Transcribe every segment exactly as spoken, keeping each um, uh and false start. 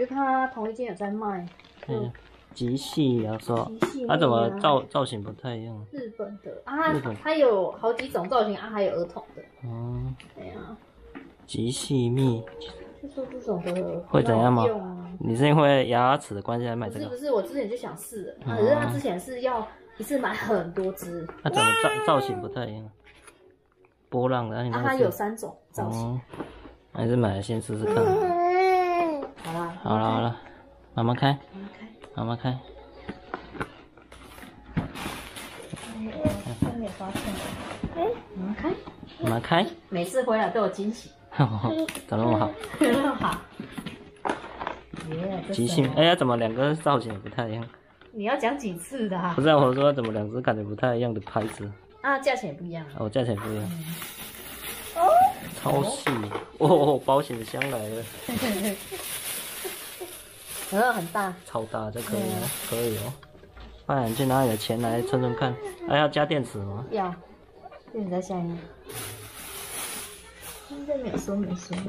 就看他同一间有在卖。 嗯，极细啊，说极细、啊， 它怎么造造型不太一样？ 日本的啊， 日本它有好几种造型啊，还有儿童的。 嗯， 对啊， 极细密。 就说这种的会怎样吗？ 啊、 你是因为牙齿的关系来买这个？ 不是不是，我之前就想试了，可、嗯、是他之前是要一次买很多只。 它怎么造造型不太一样？波浪的， 啊，它有三种造型。 哦，还是买来先试试看。 好啦， 好了好了，慢慢开， 慢慢开， 慢慢开。 真没发现。哎，慢慢开， 慢慢开。 每次回来都有惊喜。 怎么那么好？ 那么好。 即兴，哎呀，怎么两个造型也不太一样？ 你要讲几次的、啊？ 不是、啊，我说怎么两只感觉不太一样的牌子？ 啊，价钱也不一样、啊。 哦，价钱不一样。 嗯、 超细哦，保险箱来了。 有没有很大？ 超大就可以了，可以哦。不然你去拿你的钱来称称看。还、啊、要加电池吗？ 要，电池在下面。现在没有说没说。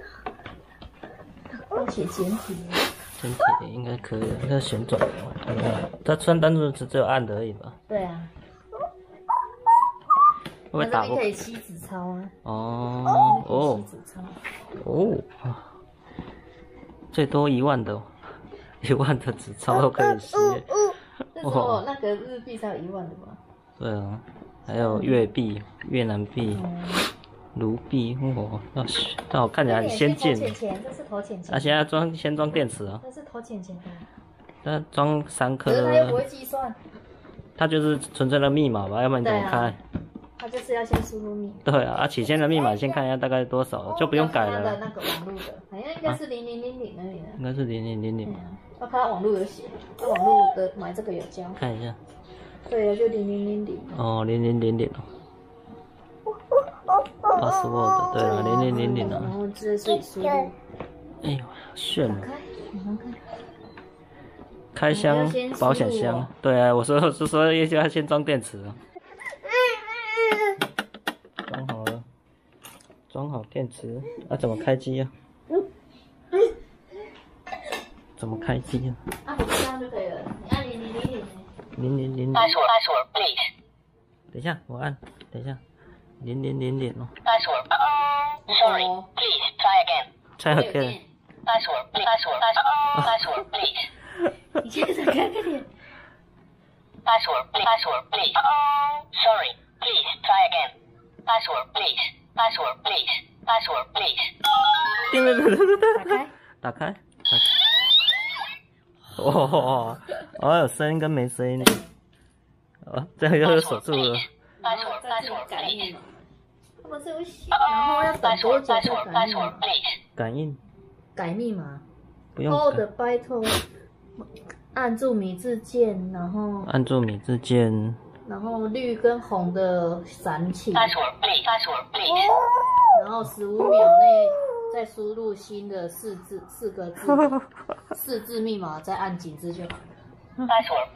要写简体。 简体应该可以的，那旋转的，嗯，它算单纯只只有按的而已吧？ 对啊。 会不会打不？ 可以吸纸钞啊。 哦哦。 吸纸钞。 哦。最多一万的，一万的纸钞都可以吸。 那时候那个日币才有一万的吧？ 对啊，还有越币、越南币。嗯，卢币，哇，那但我看起来很先进。 这是投钱钱。 啊，现在装先装电池啊。 这是投钱钱的。 那装三颗。 可是它又不会计算。 它就是纯粹的密码吧？要不然你怎么开？ 它就是要先输入密码。 对啊，啊，起先的密码先看一下大概多少，就不用改了。 它的那个网络的，好像应该是零零零零那里的。 应该是零零零零。 要看它网络有写，它网络的买这个有教。 看一下。 对啊，就零零零零。 哦，零零零零哦。password 对啊，零零零零啊。 然后这是输入。 哎呦，炫了！ 开， 开箱保险箱，对啊，我说我说说要要先装电池啊。装好了，装好电池，啊，怎么开机啊？怎么开机啊？ 啊，这样就可以了，你按零零零零。 零零零零。 Password, password, please. 等一下，我按，等一下。零零零零哦。 Password. Sorry. Please try again. Try again. Password. Password. Password. Please. 你现在看看你。 Password. Password. Please. Sorry. Please try again. Password. Please. Password. Please. Password. Please. 叮铃铃铃打开。 打开。打开。哦，哦，有声音跟没声音的。哦，这样就是锁住了。 然后再去感应，他们是有写，然后要等多久再感应？ 感应， 改密码， 不用改。的 battle， 按住米字键，然后按住米字键， 然后绿跟红的闪起，然后十五秒内再输入新的四字四个字四字密码，再按井字就好了。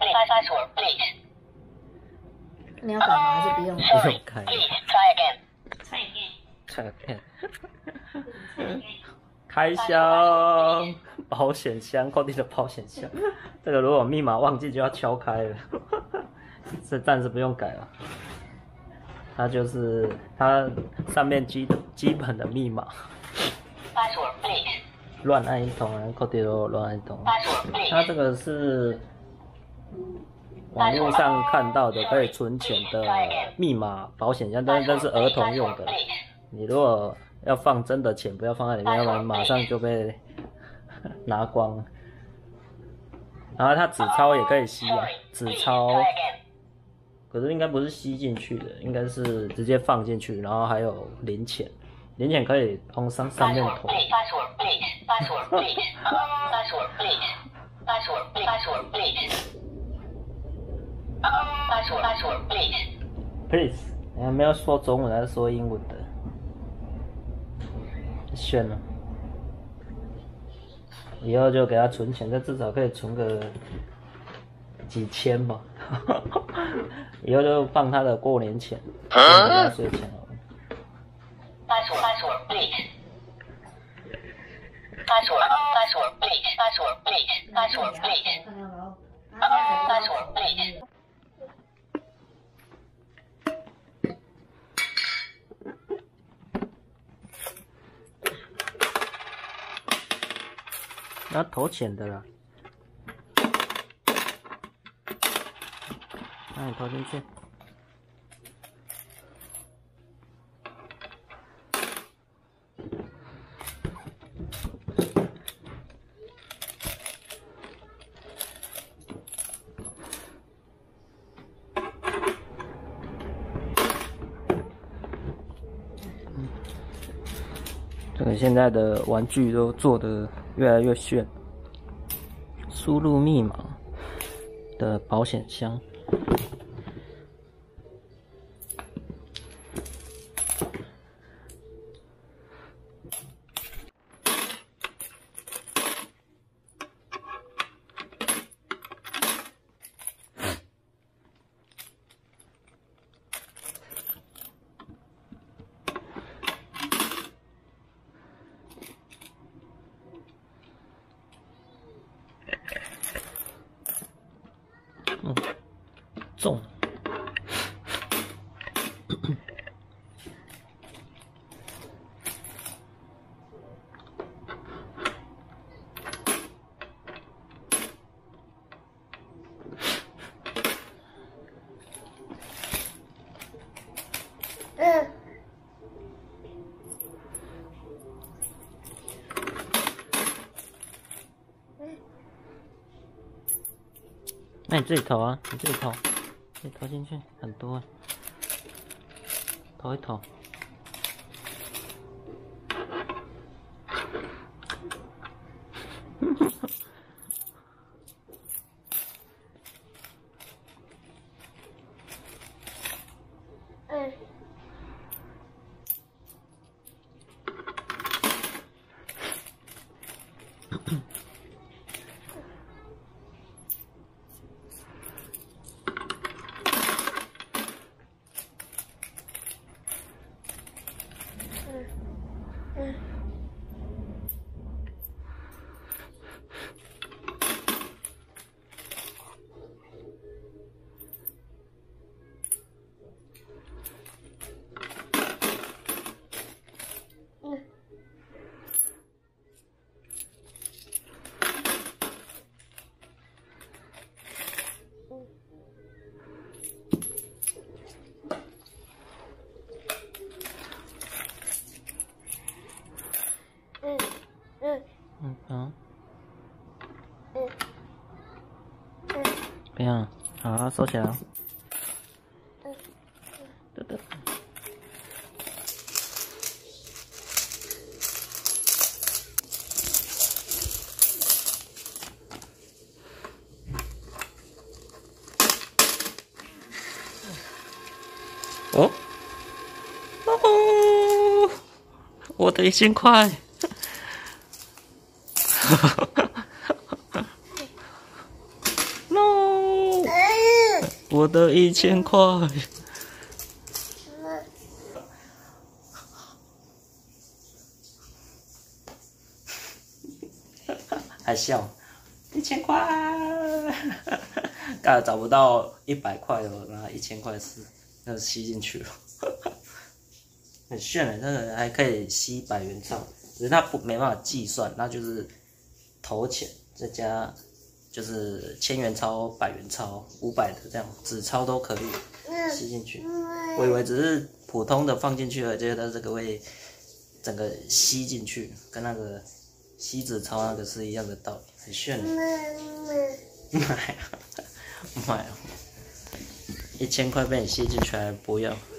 你要改吗？还是不用？ 不用开。 Try again. Try again. 开箱，保险箱，固定的保险箱。这个如果密码忘记就要敲开了，这暂时不用改了。它就是它上面基基本的密码。乱按一通啊，固定都乱按一通。它这个是网络上看到的可以存钱的密码保险箱，但是这是儿童用的。你如果要放真的钱，不要放在里面，要不然马上就被拿光。然后它纸钞也可以吸啊，纸钞，可是应该不是吸进去的，应该是直接放进去，然后还有零钱，零钱可以从上上面投。Please， 你还没有说中文还是说英文的？炫了，以后就给他存钱，这至少可以存个几千吧。以后就放他的过年钱，不用给他税钱了。 Password. Password, please. Password, please. Password, please. Password, please. 要投钱的啦，那你投进去。这个现在的玩具都做得越来越炫。输入密码的保险箱，嗯，中。 嗯。 那你自己投啊，你自己投，自己投进去，很多啊，投一投。 嗯。嗯。嗯。嗯嗯嗯好， 嗯嗯不要，好，收起来。 嗯等等。哦，哦，我的一千块。no， 我的一千块。还笑，一千块，刚才找不到一百块的，拿一千块是，那吸进去了，很炫的，那个还可以吸百元钞，只是它不没办法计算，那就是投钱再加就是千元钞、百元钞、五百的这样，纸钞都可以吸进去。我以为只是普通的放进去而已，结果它这个会整个吸进去，跟那个吸纸钞那个是一样的道理，很炫的。买啊买啊，一千块被你吸进去还不要。